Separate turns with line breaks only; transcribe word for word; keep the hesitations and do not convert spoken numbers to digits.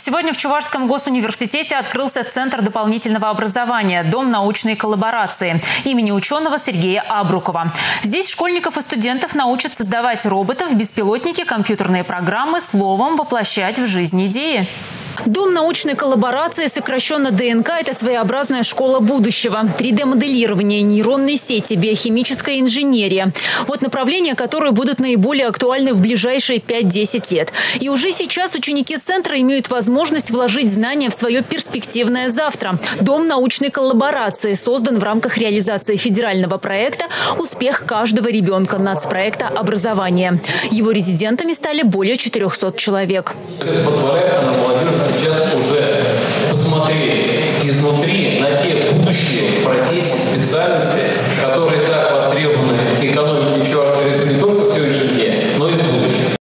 Сегодня в Чувашском госуниверситете открылся Центр дополнительного образования «Дом научной коллаборации» имени ученого Сергея Абрукова. Здесь школьников и студентов научат создавать роботов, беспилотники, компьютерные программы, словом воплощать в жизнь идеи. Дом научной коллаборации, сокращенно ДНК, это своеобразная школа будущего. три дэ моделирование, нейронные сети, биохимическая инженерия. Вот направления, которые будут наиболее актуальны в ближайшие пять-десять лет. И уже сейчас ученики центра имеют возможность вложить знания в свое перспективное завтра. Дом научной коллаборации создан в рамках реализации федерального проекта «Успех каждого ребенка» нацпроекта образования. Его резидентами стали более четырехсот человек.
Это позволяет нам, молодежи, сейчас уже посмотреть изнутри на те будущие профессии, специальности, которые так востребованы экономикой Чувашской